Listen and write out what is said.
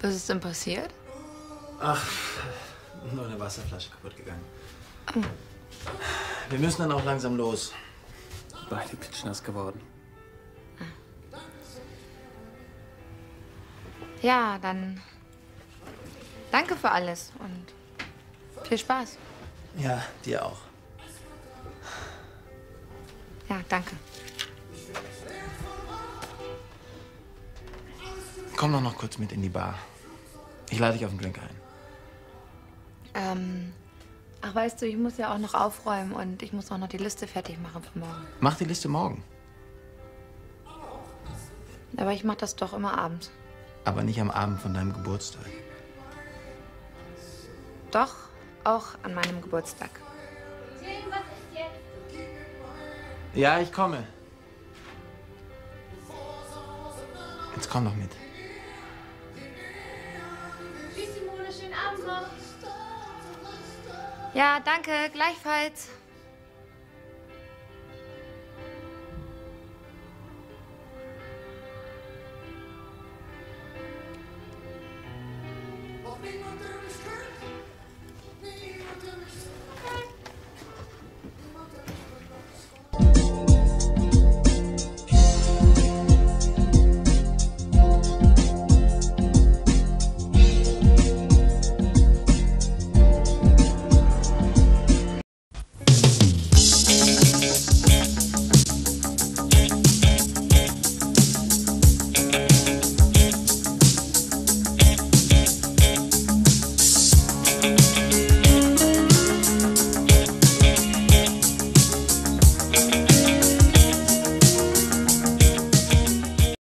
Was ist denn passiert? Ach, nur eine Wasserflasche kaputt gegangen. Wir müssen dann auch langsam los. Beide klitschnass geworden. Ja, dann danke für alles und viel Spaß. Ja, dir auch. Ja, danke. Komm doch noch kurz mit in die Bar. Ich lade dich auf den Drink ein. Ach, weißt du, ich muss ja auch noch aufräumen und ich muss auch noch die Liste fertig machen für morgen. Mach die Liste morgen. Aber ich mache das doch immer abends. Aber nicht am Abend von deinem Geburtstag. Doch, auch an meinem Geburtstag. Tim, was ist jetzt? Ja, ich komme. Jetzt komm doch mit. Tschüss, Simone, schönen Abend noch. Ja, danke, gleichfalls.